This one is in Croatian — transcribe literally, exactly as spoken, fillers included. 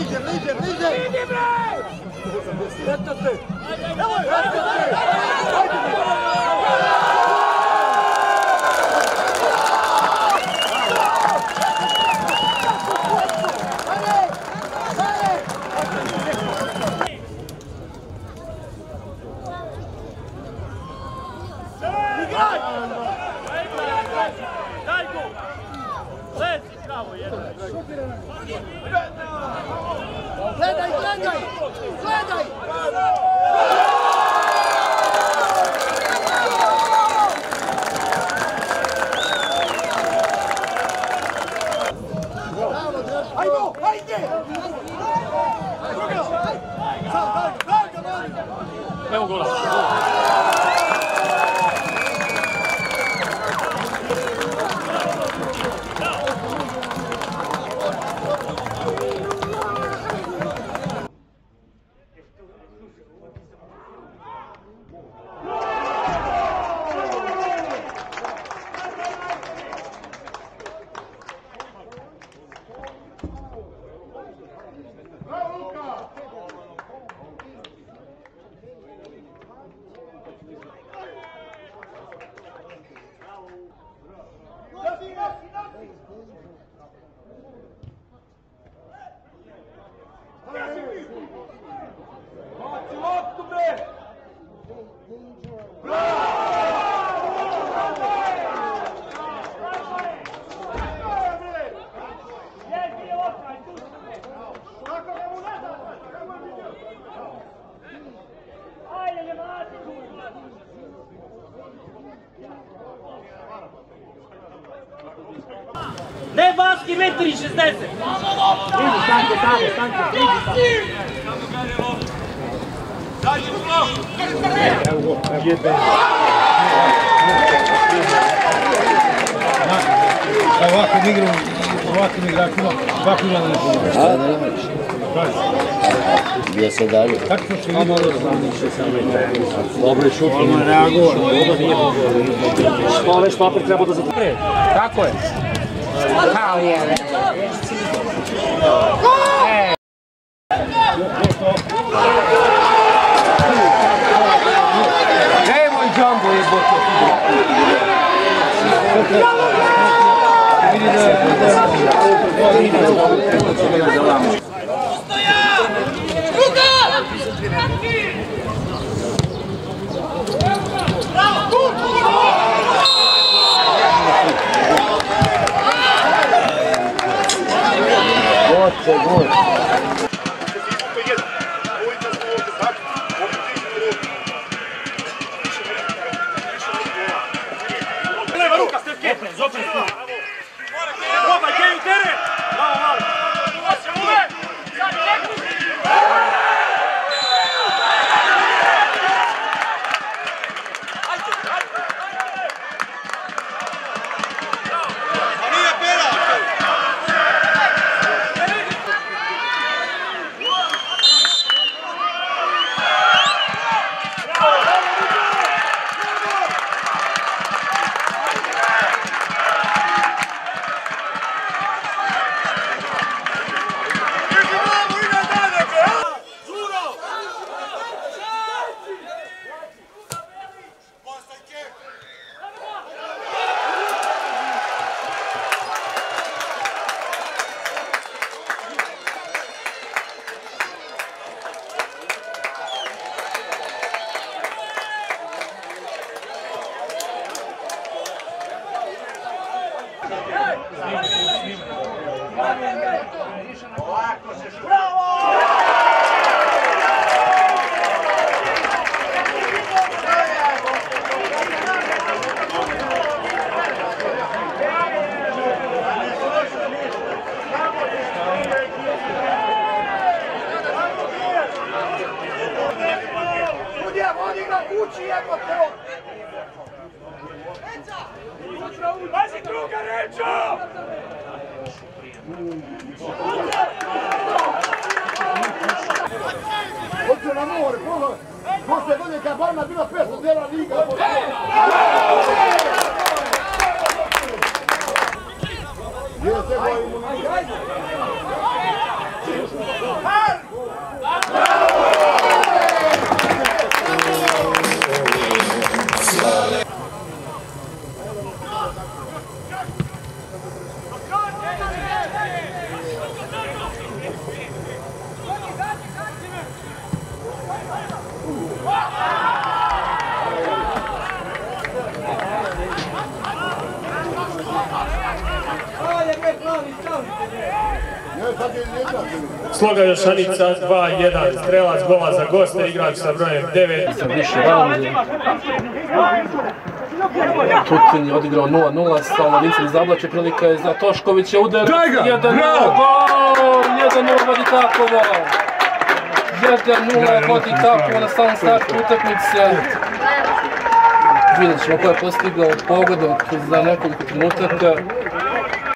Liđe, liđe, liđe! Idi bre! Eto te! Evo je! Eto te! Daj go! Lezi pravo jedan! Gledaj, gledaj! Gledaj! Ajmo, ajde! Evo gola! Ne baski metri šezdeset! Vidi, stanke, tamo, stanke, vidi, stanke. Dađi ulo! Evo go, evo. Ovakvim igrom, ovakvim igračima, ovakvim igrama ne pomoći. A, ne možeš. Gdje se dalje? Kako smo što imali dobro je šut, ono je reagovano, dobro nije pogodio. Što već papir treba da zatvore. Tako je. Kao je, ne. Evo i džambo je boto. Vidi da je... Oče, gol. Leva ruka, Stefke! Zopet tu! Probaj, Keju, teren! Bravo, mali! Pazi druga rečo! Hoće na more, pogledaj! Posle godine kad Barna bila pesa, djela liga! Gdje se boji imunitet? Sloga Jošanica dva jedan, strelac gola za goste, igrač sa brojem devet. Više raundi. Tutin je odigrao nula nula, stalno Vincent zavlače, prilika je za Toškovića, udar jedan nula, gol! jedan nula vodi Takovo. jedan nula vodi Takovo na samom startu utakmice. Vidjet ćemo ko je postigao pogodak za nekoliko trenutaka.